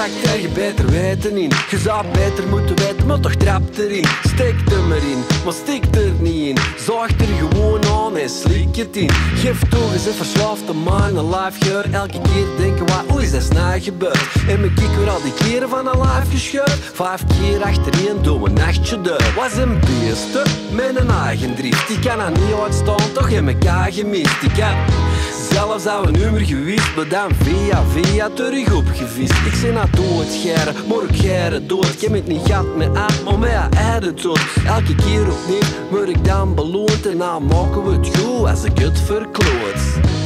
trakt er je beter weten in. Je zou beter moeten weten, maar toch trapt erin. Steek er maar in, maar stik er niet in. Zorg er gewoon aan en slik het in. Geef toe, je bent verslaafd aan mijn life geur. Elke keer denken, wat is dat nou gebeurd? En me kijk weer al die keren van een life gescheurd. 5 keer achtereen door een nachtje deur. Was een beeste met een eigen drift. Die kan er niet uitstaan, toch in elkaar gemist. Ik had zelfs al een nummer gewist, maar dan via terug opgevist. Ik zei naar doodscheren, maar ik geire dood. Ik heb het niet gehad met af, maar met haar dood. Elke keer opnieuw word ik dan beloond. En dan maken we het goed als ik het verkloot.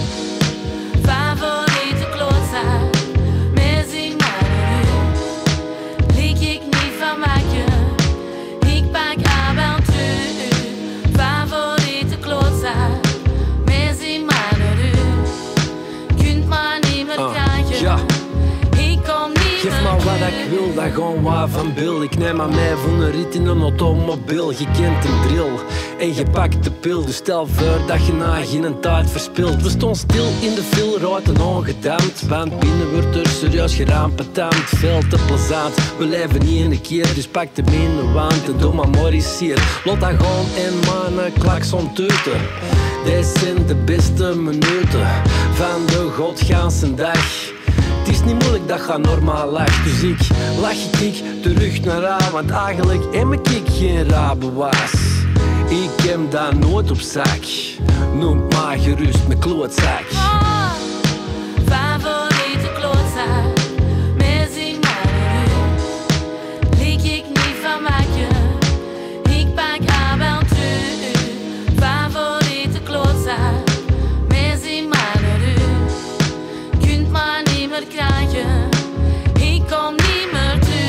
Favoriete klootzak, meer zie maar nu. Liek ik niet van maken, ik pak avontuur. Favoriete klootzak, meer zie maar nu. Kunt maar niet meer krijgen, ja. Ik kom niet Geef meer maar wat terug. ik wil, dat gaan waar van bil. Ik neem aan mij voor een rit in een automobiel. Je kent een drill en je pakt de pil. Dus stel voor dat je na geen tijd verspilt. We staan stil in de file, ruiten ongedampt. Want binnen wordt er serieus geraampetamd. Veel te plezant, we leven niet in de keer. Dus pak de binnenwand en doe maar eens hier. Laat dat gaan en mijn klakson teuten. Deze zijn de beste minuten van de godganse dag. Het is niet moeilijk dat je normaal lacht. Dus ik lach ik terug naar haar. Want eigenlijk heb ik geen raar bewijs. Ik heb dat nooit op zak. Noem maar gerust mijn klootzak. Oh, favoriete klootzak, meer zie maar nu. Liek ik niet van maken, ik pak avontuur. Favoriete klootzak, meer zie maar nu. Kunt maar niet meer krijgen, ik kom niet meer terug.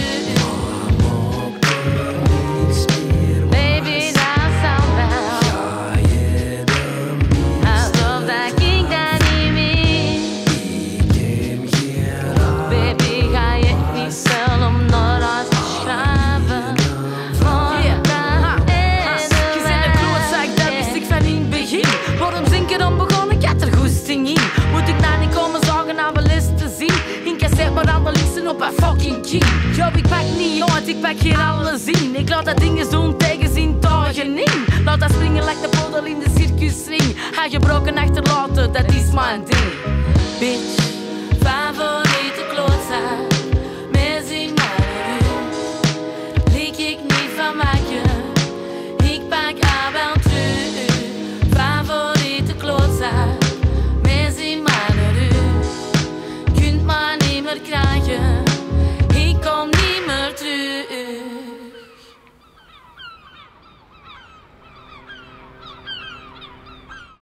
Baby, dat zal wel. Alsof dat ik dat niet weet. Baby, ga je niet snel om naar huis te schrijven. Je bent een klootzak, dat wist ik van in het begin. Waarom zinken dan begon ik had er goesting in. Moet ik nou niet komen zorgen naar mijn list te zien? Incasseer maar alle listen op een fucking king. Yo, ik pak niet uit, ik pak geen alles in. Ik laat dat dingen doen tegen zin tegenin. Laat dat springen like de poddel in de circusring. Ga gebroken achterlaten, dat is mijn ding. Bitch.